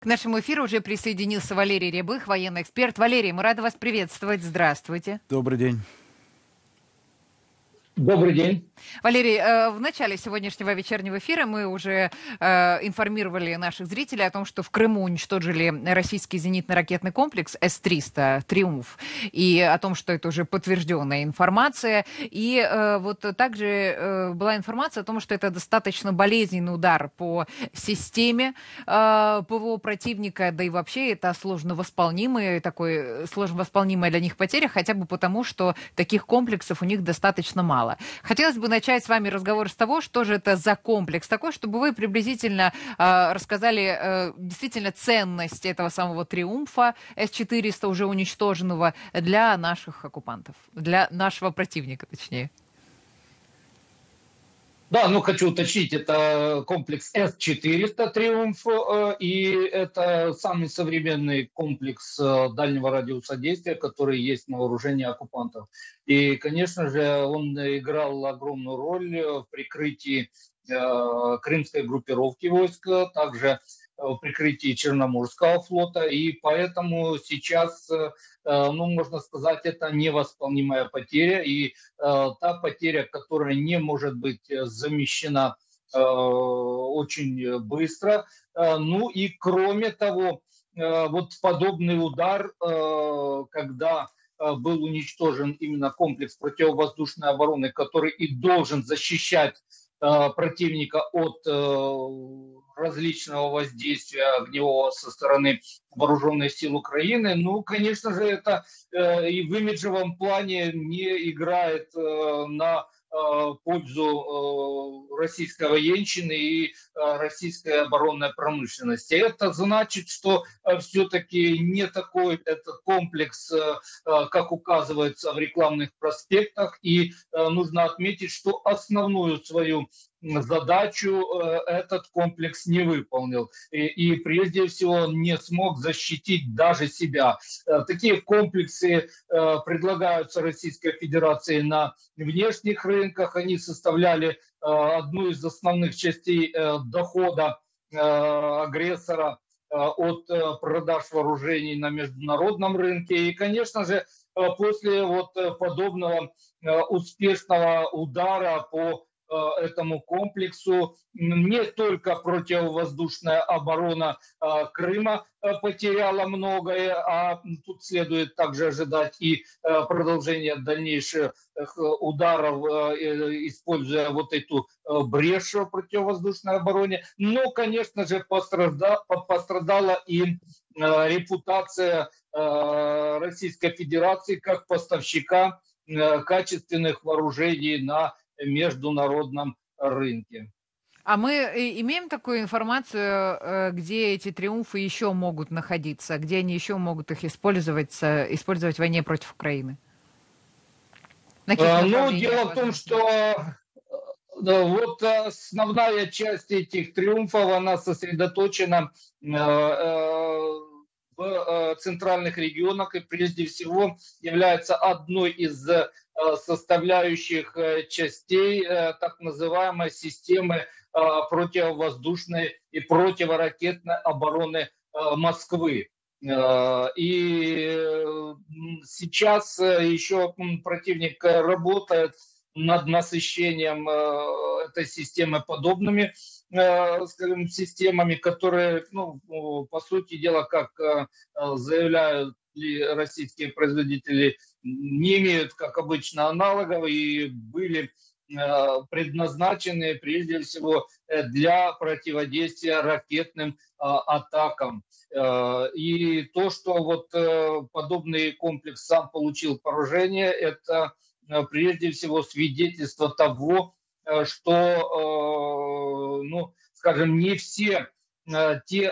К нашему эфиру уже присоединился Валерий Рябых, военный эксперт. Валерий, мы рады вас приветствовать. Здравствуйте. Добрый день. Добрый день. Валерий, в начале сегодняшнего вечернего эфира мы уже информировали наших зрителей о том, что в Крыму уничтожили российский зенитно-ракетный комплекс С-300 «Триумф», и о том, что это уже подтвержденная информация. И вот также была информация о том, что это достаточно болезненный удар по системе ПВО противника, да и вообще это сложно восполнимая для них потеря, хотя бы потому, что таких комплексов у них достаточно мало. Хотелось бы начать с вами разговор с того, что же это за комплекс такой, чтобы вы приблизительно рассказали действительно ценность этого самого «Триумфа» С-400, уже уничтоженного, для наших оккупантов, для нашего противника, точнее. Да, хочу уточнить, это комплекс С-400 «Триумф», и это самый современный комплекс дальнего радиуса действия, который есть на вооружении оккупантов. И, конечно же, он играл огромную роль в прикрытии крымской группировки войск, также в прикрытии Черноморского флота, и поэтому сейчас, можно сказать, это невосполнимая потеря, и та потеря, которая не может быть замещена очень быстро. И кроме того, вот подобный удар, когда был уничтожен именно комплекс противовоздушной обороны, который и должен защищать противника от различного воздействия огневого со стороны вооруженных сил Украины, конечно же, это и в имиджевом плане не играет на пользу российской военщины и российской оборонной промышленности. Это значит, что все-таки не такой этот комплекс, как указывается в рекламных проспектах, и нужно отметить, что основную свою задачу этот комплекс не выполнил. И прежде всего не смог защитить даже себя. Такие комплексы предлагаются Российской Федерации на внешних рынках. Они составляли одну из основных частей дохода агрессора от продаж вооружений на международном рынке. И, конечно же, после подобного успешного удара по этому комплексу не только противовоздушная оборона Крыма потеряла многое, а тут следует также ожидать и продолжение дальнейших ударов, используя эту брешь в противовоздушной обороне. Но, конечно же, пострадала и репутация Российской Федерации как поставщика качественных вооружений на международном рынке. А мы имеем такую информацию, где эти «Триумфы» еще могут находиться, где они еще могут их использовать в войне против Украины? Дело в том, что основная часть этих «Триумфов», она сосредоточена в центральных регионах и прежде всего является одной из составляющих частей так называемой системы противовоздушной и противоракетной обороны Москвы. И сейчас еще противник работает над насыщением этой системы подобными, скажем, системами, которые, по сути дела, как заявляют российские производители, не имеют, как обычно, аналогов и были предназначены прежде всего для противодействия ракетным атакам. И то, что подобный комплекс сам получил поражение, это прежде всего свидетельство того, что, скажем, не все те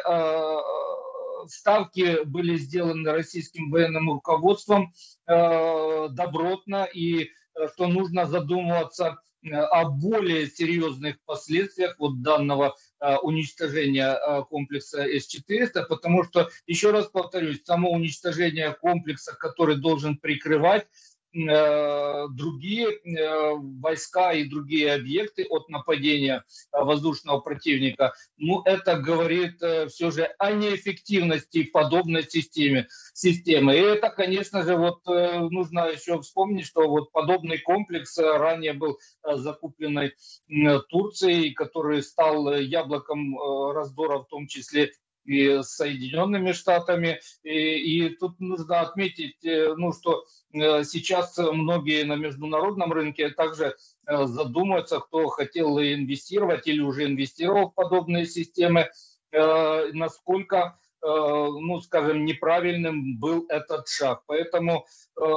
ставки были сделаны российским военным руководством добротно, и что нужно задумываться о более серьезных последствиях данного уничтожения комплекса С-400, потому что, еще раз повторюсь, само уничтожение комплекса, который должен прикрывать другие войска и другие объекты от нападения воздушного противника. Ну, это говорит все же о неэффективности подобной системы. И это, конечно же, вот нужно еще вспомнить, что вот подобный комплекс ранее был закупленный Турцией, который стал яблоком раздора, в том числе и с Соединенными Штатами. И тут нужно отметить, ну, что сейчас многие на международном рынке также задумаются, кто хотел инвестировать или уже инвестировал в подобные системы, насколько, ну, скажем, неправильным был этот шаг. Поэтому,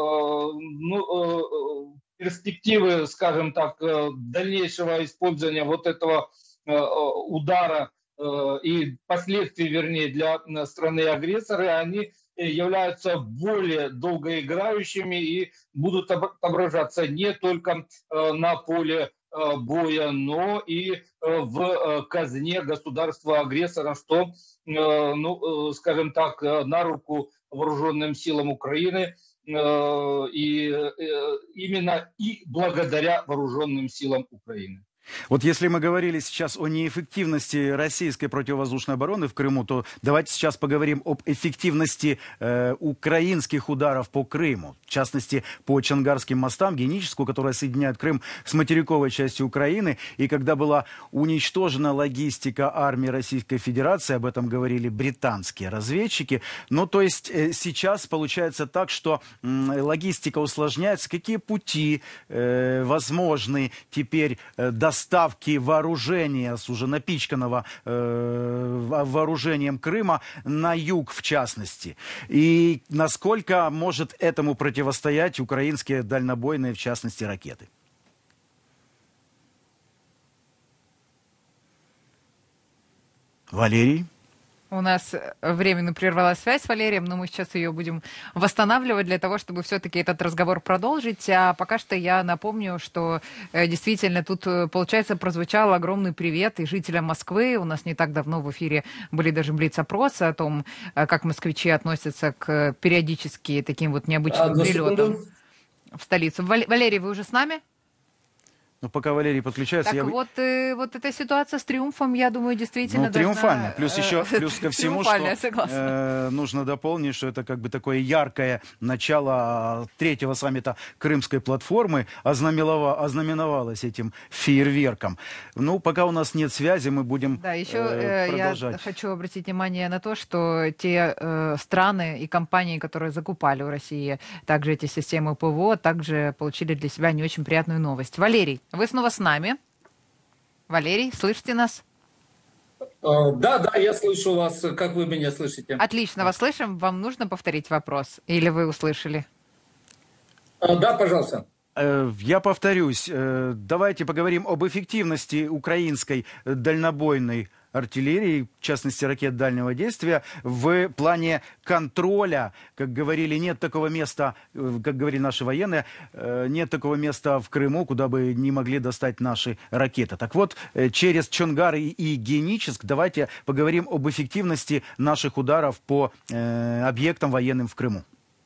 ну, перспективы, скажем так, дальнейшего использования вот этого удара и последствий, вернее, для страны-агрессора, они являются более долгоиграющими и будут отображаться не только на поле боя, но и в казне государства-агрессора, что, ну, скажем так, на руку вооруженным силам Украины, и именно и благодаря вооруженным силам Украины. Вот если мы говорили сейчас о неэффективности российской противовоздушной обороны в Крыму, то давайте сейчас поговорим об эффективности украинских ударов по Крыму. В частности, по Чонгарским мостам, Геническу, которая соединяет Крым с материковой частью Украины. И когда была уничтожена логистика армии Российской Федерации, об этом говорили британские разведчики. Ну, то есть сейчас получается так, что логистика усложняется. Какие пути возможны теперь доставки вооружения с уже напичканного вооружением Крыма на юг, в частности? И насколько может этому противостоять украинские дальнобойные, в частности, ракеты? Валерий? У нас временно прервалась связь с Валерием, но мы сейчас ее будем восстанавливать для того, чтобы все-таки этот разговор продолжить. А пока что я напомню, что действительно тут, получается, прозвучал огромный привет и жителям Москвы. У нас не так давно в эфире были даже блиц-опросы о том, как москвичи относятся к периодически таким вот необычным прилетам в столицу. Валерий, вы уже с нами? Ну, пока Валерий подключается... Так вот эта ситуация с триумфом, я думаю, действительно триумфально. Плюс ко всему, что нужно дополнить, что это как бы такое яркое начало третьего саммита Крымской платформы ознаменовалось этим фейерверком. Ну, пока у нас нет связи, мы будем продолжать. Я хочу обратить внимание на то, что те страны и компании, которые закупали у России также эти системы ПВО, также получили для себя не очень приятную новость. Валерий, вы снова с нами. Валерий, слышите нас? Да, я слышу вас. Как вы меня слышите? Отлично, вас слышим. Вам нужно повторить вопрос? Или вы услышали? Да, пожалуйста. Я повторюсь. Давайте поговорим об эффективности украинской дальнобойной артиллерии, в частности ракет дальнего действия, в плане контроля. Как говорили, нет такого места, как говорили наши военные, нет такого места в Крыму, куда бы не могли достать наши ракеты. Так вот, через Чонгар и Геническ давайте поговорим об эффективности наших ударов по объектам военным в Крыму.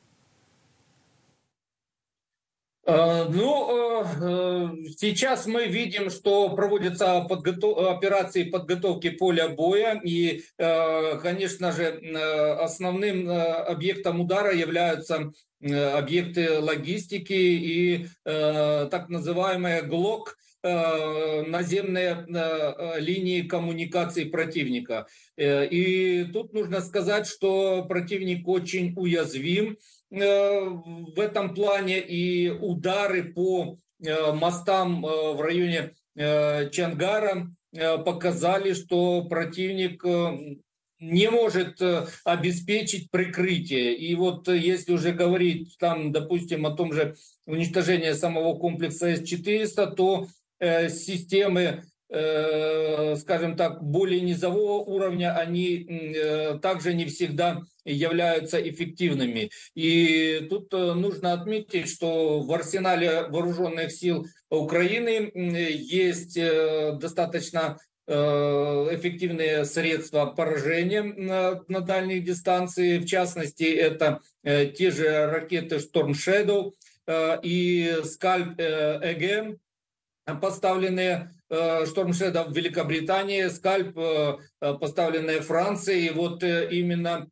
Сейчас мы видим, что проводятся операции подготовки поля боя, и, конечно же, основным объектом удара являются объекты логистики и так называемые ГЛОК, наземные линии коммуникаций противника. И тут нужно сказать, что противник очень уязвим в этом плане, и удары по мостам в районе Чонгара показали, что противник не может обеспечить прикрытие. И вот если уже говорить там, допустим, о том же уничтожении самого комплекса С-400, то системы, скажем так, более низового уровня, они также не всегда являются эффективными. И тут нужно отметить, что в арсенале вооруженных сил Украины есть достаточно эффективные средства поражения на дальней дистанции. В частности, это те же ракеты Storm Shadow, и Скальп-ЭГ, поставленные Штормшедом в Великобритании, Скальп, поставленные Францией. И вот именно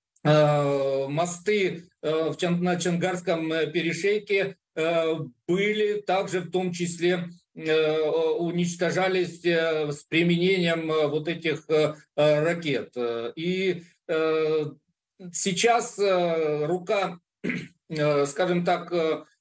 мосты на Чонгарском перешейке были также в том числе уничтожались с применением вот этих ракет. И сейчас рука, скажем так,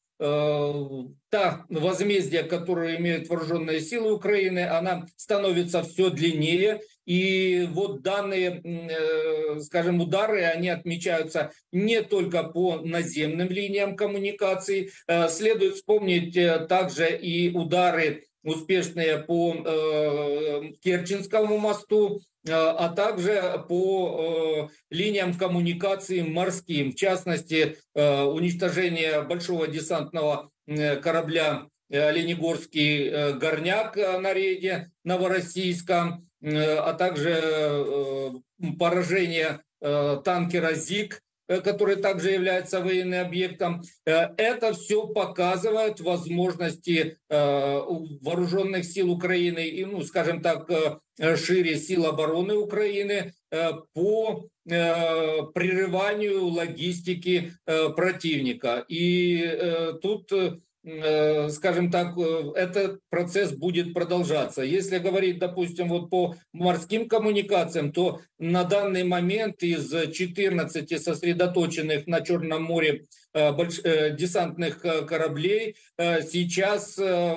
та возмездие, которое имеют вооруженные силы Украины, она становится все длиннее. И вот данные, скажем, удары, они отмечаются не только по наземным линиям коммуникаций. Следует вспомнить также и удары успешные по Керченскому мосту, а также по линиям коммуникации морским. В частности, уничтожение большого десантного корабля «Оленегорский горняк» на рейде Новороссийска, а также поражение танкера «ЗИГ», который также является военным объектом. Это все показывает возможности вооруженных сил Украины и, ну, скажем так, шире сил обороны Украины по прерыванию логистики противника. И тут, скажем так, этот процесс будет продолжаться. Если говорить, допустим, вот по морским коммуникациям, то на данный момент из 14 сосредоточенных на Черном море десантных кораблей сейчас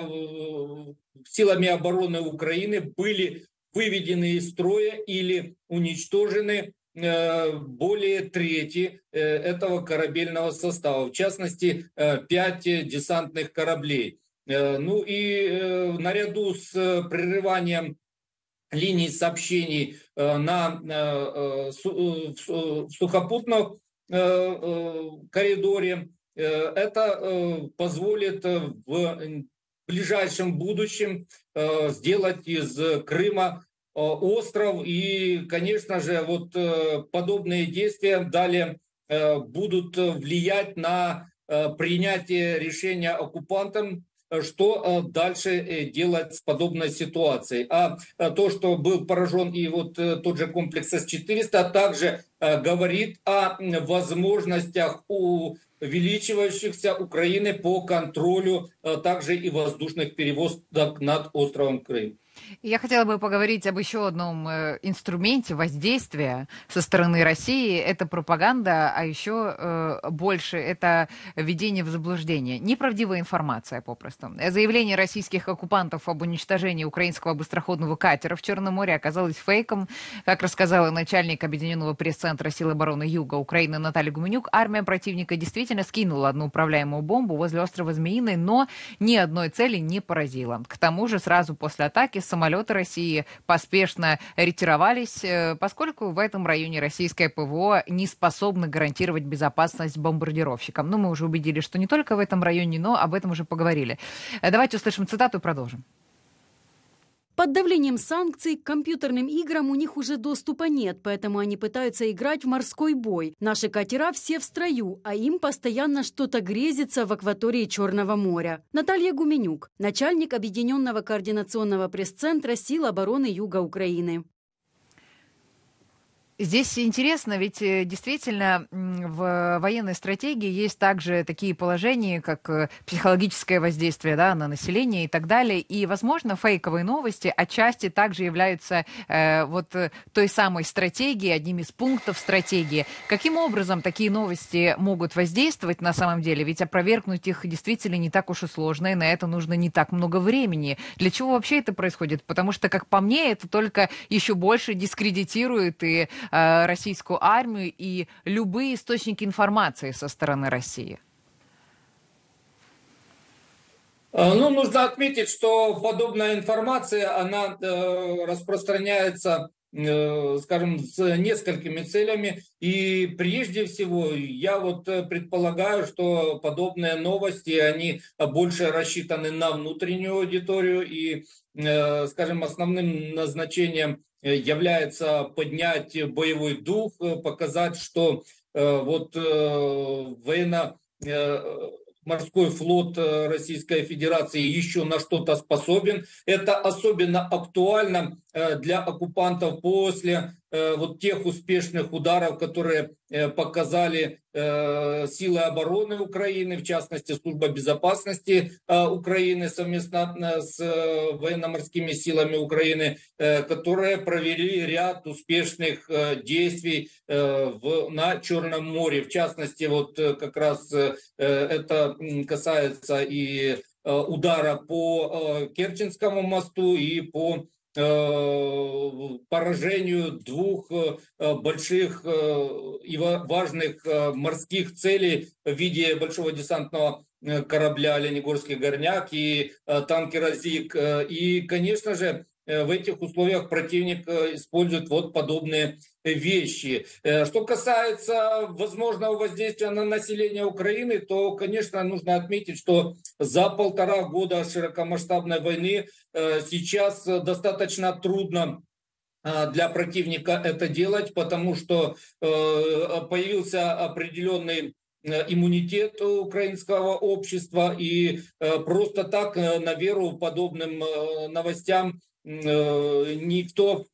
силами обороны Украины были выведены из строя или уничтожены более трети этого корабельного состава, в частности, 5 десантных кораблей. Ну и наряду с прерыванием линий сообщений в сухопутном коридоре, это позволит в ближайшем будущем сделать из Крыма остров. И, конечно же, вот подобные действия далее будут влиять на принятие решения оккупантам, что дальше делать с подобной ситуацией. А то, что был поражен и вот тот же комплекс С-400, также говорит о возможностях увеличивающихся Украины по контролю также и воздушных перевозок над островом Крым. Я хотела бы поговорить об еще одном инструменте воздействия со стороны России. Это пропаганда, а еще больше это введение в заблуждение. Неправдивая информация, попросту. Заявление российских оккупантов об уничтожении украинского быстроходного катера в Черном море оказалось фейком. Как рассказала начальник Объединенного пресс-центра Сил обороны Юга Украины Наталья Гуменюк, армия противника действительно скинула одну управляемую бомбу возле острова Змеиный, но ни одной цели не поразила. К тому же сразу после атаки самолеты России поспешно ретировались, поскольку в этом районе российское ПВО не способно гарантировать безопасность бомбардировщикам. Ну, мы уже убедились, что не только в этом районе, но об этом уже поговорили. Давайте услышим цитату и продолжим. Под давлением санкций к компьютерным играм у них уже доступа нет, поэтому они пытаются играть в морской бой. Наши катера все в строю, а им постоянно что-то грезится в акватории Черного моря. Наталья Гуменюк, начальник Объединенного координационного пресс-центра Сил обороны Юга Украины. Здесь интересно, ведь действительно в военной стратегии есть также такие положения, как психологическое воздействие, да, на население и так далее. И, возможно, фейковые новости отчасти также являются вот той самой стратегией, одним из пунктов стратегии. Каким образом такие новости могут воздействовать на самом деле? Ведь опровергнуть их действительно не так уж и сложно, и на это нужно не так много времени. Для чего вообще это происходит? Потому что, как по мне, это только еще больше дискредитирует и российскую армию и любые источники информации со стороны России. Ну, нужно отметить, что подобная информация, она распространяется, скажем, с несколькими целями. И прежде всего, я вот предполагаю, что подобные новости, они больше рассчитаны на внутреннюю аудиторию. И, скажем, основным назначением является поднять боевой дух, показать, что вот морской флот Российской Федерации еще на что-то способен. Это особенно актуально для оккупантов после вот тех успешных ударов, которые показали силы обороны Украины, в частности, Служба безопасности Украины совместно с военно-морскими силами Украины, которые провели ряд успешных действий на Черном море. В частности, вот как раз это касается и удара по Керченскому мосту и по поражению двух больших и важных морских целей в виде большого десантного корабля «Оленегорский горняк» и танкера «Зиг». И, конечно же, в этих условиях противник использует вот подобные вещи. Что касается возможного воздействия на население Украины, то, конечно, нужно отметить, что за 1,5 года широкомасштабной войны сейчас достаточно трудно для противника это делать, потому что появился определенный иммунитет украинского общества, и просто так на веру подобным новостям никто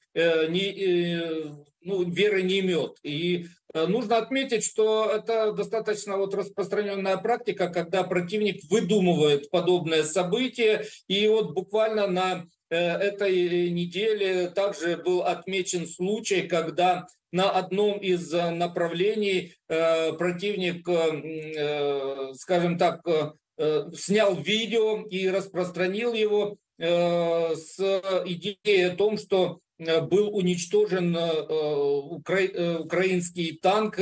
веры не имеет. И нужно отметить, что это достаточно вот распространенная практика, когда противник выдумывает подобное событие. И вот буквально на этой неделе также был отмечен случай, когда на одном из направлений противник, скажем так, снял видео и распространил его с идеей о том, что был уничтожен украинский танк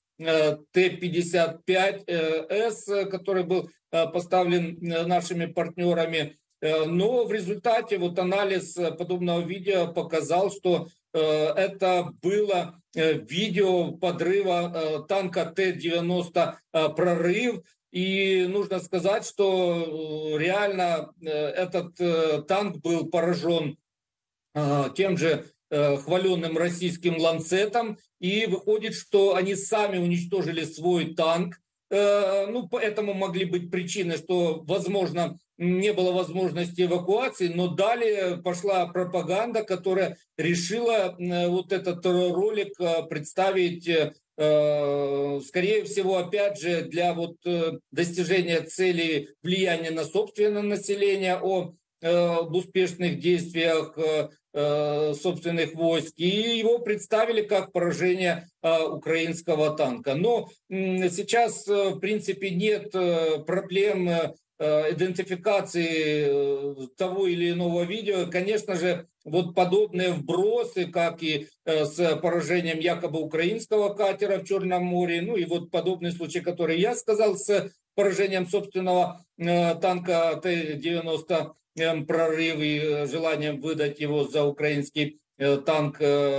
Т-55С, который был поставлен нашими партнерами. Но в результате вот анализ подобного видео показал, что это было видео подрыва танка Т-90 «Прорыв». И нужно сказать, что реально этот танк был поражен тем же хваленным российским «Ланцетом». И выходит, что они сами уничтожили свой танк. Поэтому могли быть причины, что, возможно, не было возможности эвакуации, но далее пошла пропаганда, которая решила вот этот ролик представить, скорее всего, опять же, для вот достижения цели влияния на собственное население, об успешных действиях собственных войск, и его представили как поражение украинского танка. Но сейчас, в принципе, нет проблем идентификации того или иного видео. Конечно же, вот подобные вбросы, как и с поражением якобы украинского катера в Черном море, ну и вот подобный случай, который я сказал, с поражением собственного танка Т-90 «Прорыв» и желанием выдать его за украинский танк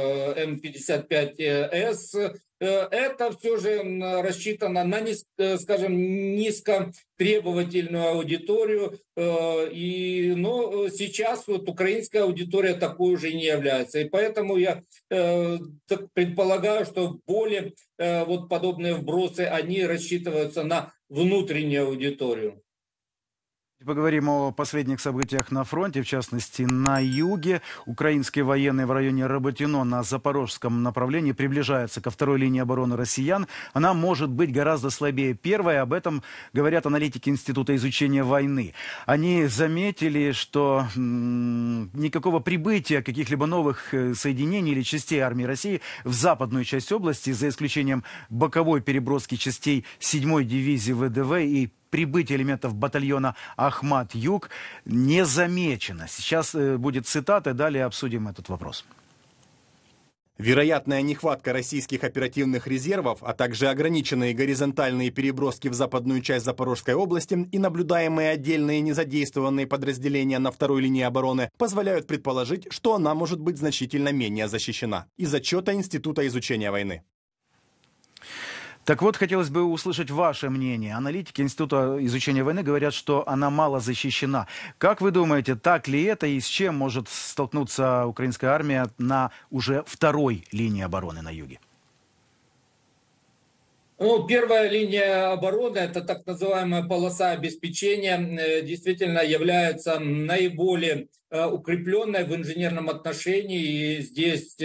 М-55С, это все же рассчитано на, скажем, низкотребовательную аудиторию. Но сейчас вот украинская аудитория такой уже не является. И поэтому я предполагаю, что более вот подобные вбросы, они рассчитываются на внутреннюю аудиторию. Поговорим о последних событиях на фронте, в частности, на юге. Украинские военные в районе Роботино на запорожском направлении приближаются ко второй линии обороны россиян. Она может быть гораздо слабее первой. Об этом говорят аналитики Института изучения войны. Они заметили, что никакого прибытия каких-либо новых соединений или частей армии России в западную часть области, за исключением боковой переброски частей 7-й дивизии ВДВ и прибытие элементов батальона «Ахмат-Юг» не замечено. Сейчас будет цитата, далее обсудим этот вопрос. Вероятная нехватка российских оперативных резервов, а также ограниченные горизонтальные переброски в западную часть Запорожской области и наблюдаемые отдельные незадействованные подразделения на второй линии обороны позволяют предположить, что она может быть значительно менее защищена. Из отчета Института изучения войны. Так вот, хотелось бы услышать ваше мнение. Аналитики Института изучения войны говорят, что она мало защищена. Как вы думаете, так ли это и с чем может столкнуться украинская армия на уже второй линии обороны на юге? Ну, первая линия обороны, это так называемая полоса обеспечения, действительно является наиболее укрепленной в инженерном отношении. И здесь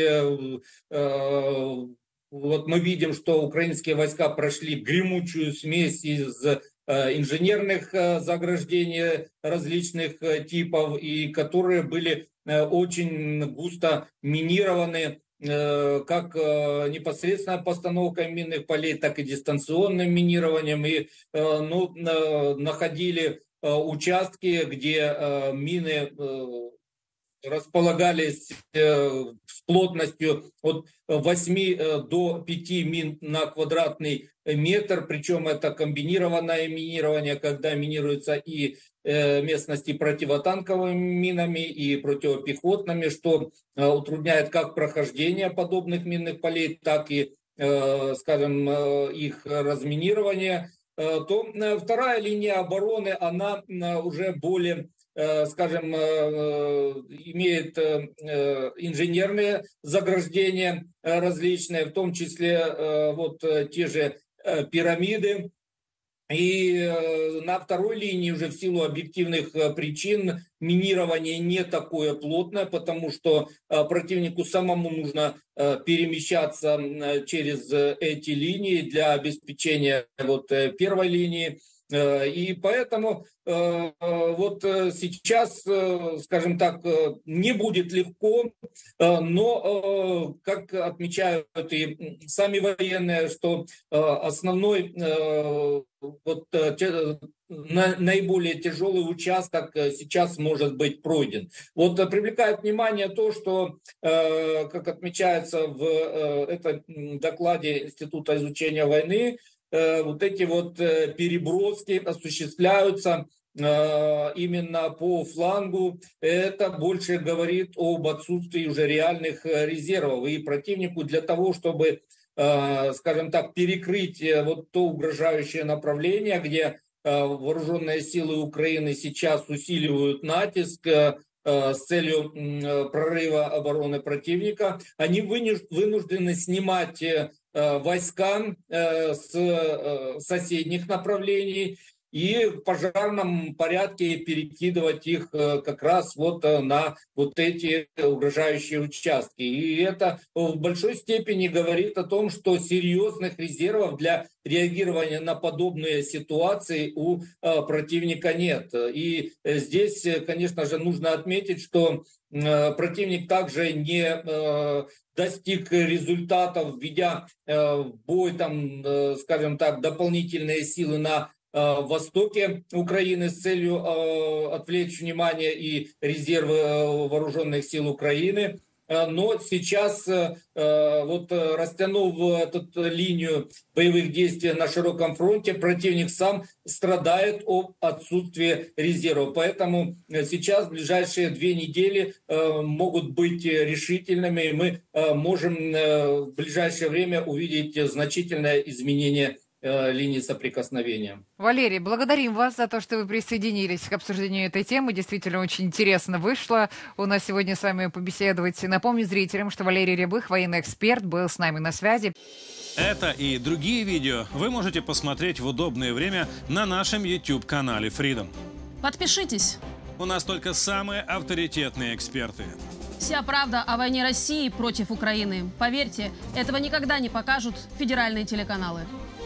вот мы видим, что украинские войска прошли гремучую смесь из инженерных заграждений различных типов, и которые были очень густо минированы, как непосредственно постановкой минных полей, так и дистанционным минированием. И находили участки, где мины располагались с плотностью от 8 до 5 мин на квадратный метр, причем это комбинированное минирование, когда минируются и местности противотанковыми минами, и противопехотными, что утрудняет как прохождение подобных минных полей, так и, скажем, их разминирование. То вторая линия обороны, она уже более, скажем, имеет инженерные заграждения различные, в том числе вот те же пирамиды. И на второй линии уже в силу объективных причин минирование не такое плотное, потому что противнику самому нужно перемещаться через эти линии для обеспечения вот первой линии. И поэтому вот сейчас, скажем так, не будет легко, но, как отмечают и сами военные, что основной вот наиболее тяжелый участок сейчас может быть пройден. Вот привлекает внимание то, что, как отмечается в этом докладе Института изучения войны, вот эти вот переброски осуществляются именно по флангу. Это больше говорит об отсутствии уже реальных резервов. И противнику для того, чтобы, скажем так, перекрыть вот то угрожающее направление, где вооруженные силы Украины сейчас усиливают натиск с целью прорыва обороны противника, они вынуждены снимать войска с соседних направлений и в пожарном порядке перекидывать их как раз вот на вот эти угрожающие участки. И это в большой степени говорит о том, что серьезных резервов для реагирования на подобные ситуации у противника нет. И здесь, конечно же, нужно отметить, что противник также не достиг результатов, введя в бой, там, скажем так, дополнительные силы на востоке Украины с целью отвлечь внимание и резервы вооруженных сил Украины. Но сейчас, вот растянув эту линию боевых действий на широком фронте, противник сам страдает от отсутствия резервов. Поэтому сейчас в ближайшие 2 недели могут быть решительными, и мы можем в ближайшее время увидеть значительное изменение линии соприкосновения. Валерий, благодарим вас за то, что вы присоединились к обсуждению этой темы. Действительно, очень интересно вышло у нас сегодня с вами побеседовать. Напомню зрителям, что Валерий Рябых, военный эксперт, был с нами на связи. Это и другие видео вы можете посмотреть в удобное время на нашем YouTube-канале Freedom. Подпишитесь. У нас только самые авторитетные эксперты. Вся правда о войне России против Украины. Поверьте, этого никогда не покажут федеральные телеканалы.